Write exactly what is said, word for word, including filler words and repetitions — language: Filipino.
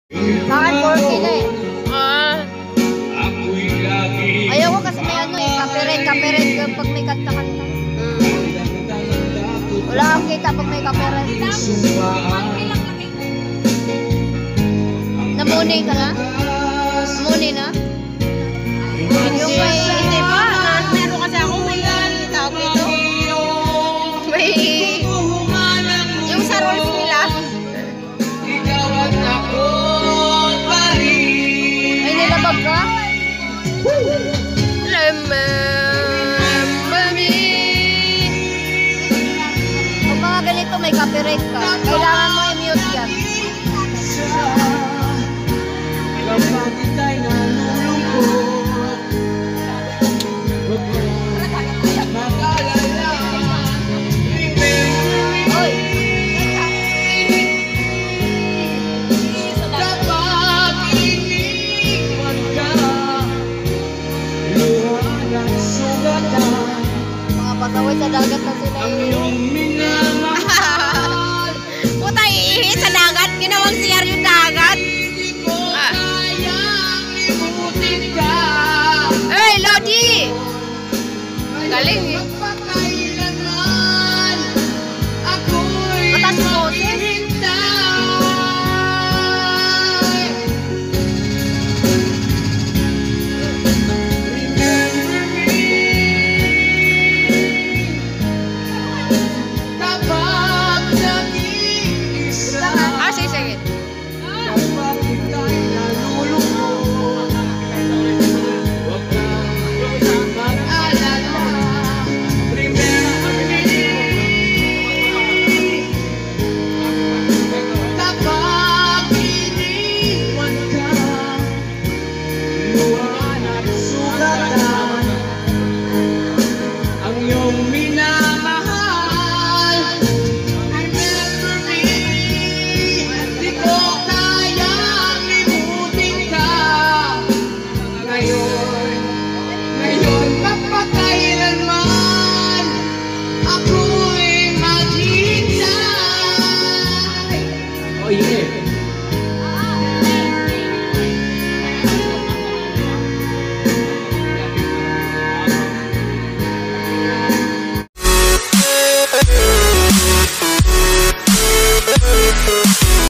Bakit four K na eh? Ah, Ayaw ko kasi may ano eh, copyright, copyright ka pag may kanta-kanta. Wala kang kita pag may copyright. Namunay ka na? Namunay na? Yung may... hindi pa. Na- Meron kasi ako may tawag dito. May... Yung sa rules nila. May nilabag ka? Remember me. Pag mga ganito may copyright ka, kailangan mo i-mute yan. Hoy! Mga patawid sa dagat na sila eh.